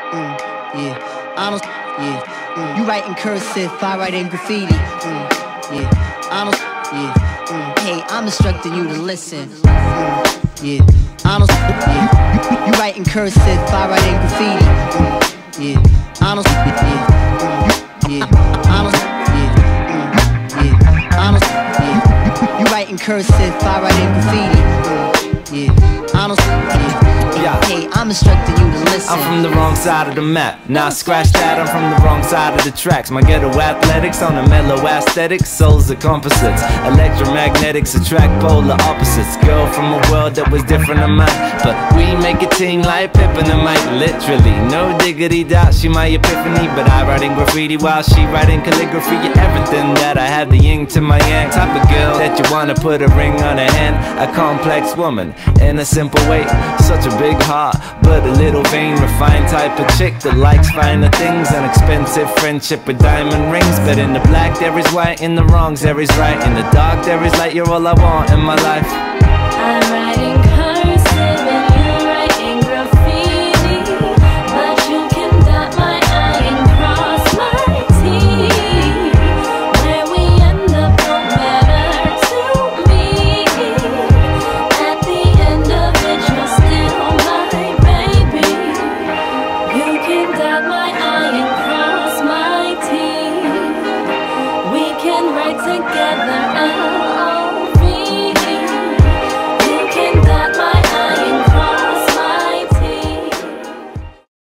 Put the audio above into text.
Yeah, honest, yeah. You write in cursive, I write in graffiti. Yeah, honest, yeah. Hey, I'm instructing you to listen. Yeah, honest, yeah. You write in cursive, I write in graffiti. Yeah, honest, yeah. Yeah, honest, yeah. Yeah, honest, yeah. You write in cursive, I write in graffiti. Yeah, honest, yeah. Hey, I'm instructing you to listen. I'm from the wrong side of the map. Nah, scratch that, I'm from the wrong side of the tracks. My ghetto athletics on a mellow aesthetic. Souls are composites, electromagnetics attract polar opposites. Girl from a world that was different than mine, but we make a team like Pippin and Mike. Literally, no diggity doubt, she my epiphany. But I write in graffiti while she writing calligraphy. Yeah, everything that I have, the yin to my yang. Type of girl that you wanna put a ring on her hand. A complex woman in a simple way. Such a big heart, but a little vain, refined type of chick that likes finer things. An expensive friendship with diamond rings. But in the black there is white, in the wrongs there is right, in the dark there is light. You're all I want in my life.